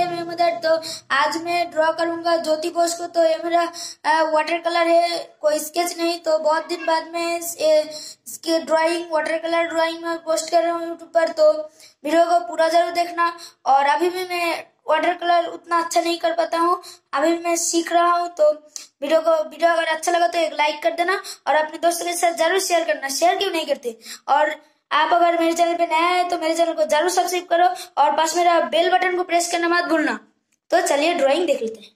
मैं मदर। तो आज मैं ड्रॉ करूंगा ज्योति बोस को। तो ये मेरा वाटर कलर है, कोई स्केच नहीं। तो बहुत दिन बाद में इसके ड्राइंग, वाटर कलर ड्राइंग में पोस्ट कर रहा हूँ यूट्यूब पर। तो वीडियो को पूरा जरूर देखना। और अभी भी मैं वाटर कलर उतना अच्छा नहीं कर पाता हूँ, अभी भी मैं सीख रहा हूँ। तो वीडियो अगर अच्छा लगा तो एक लाइक कर देना और अपने दोस्तों के साथ जरूर शेयर करना। शेयर क्यों नहीं करते? और आप अगर मेरे चैनल पे नया है तो मेरे चैनल को जरूर सब्सक्राइब करो और पास में बेल बटन को प्रेस करना मत भूलना। तो चलिए ड्राइंग देख लेते हैं।